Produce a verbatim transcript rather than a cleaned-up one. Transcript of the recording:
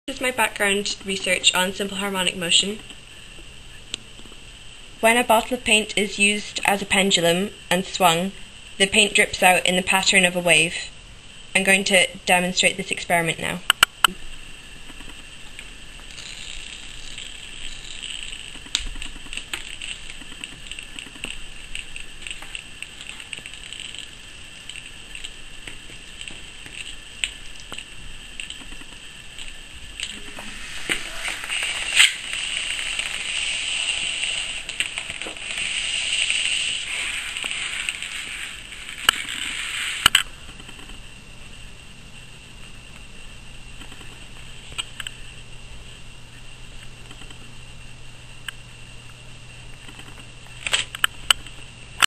This is my background research on simple harmonic motion. When a bottle of paint is used as a pendulum and swung, the paint drips out in the pattern of a wave. I'm going to demonstrate this experiment now.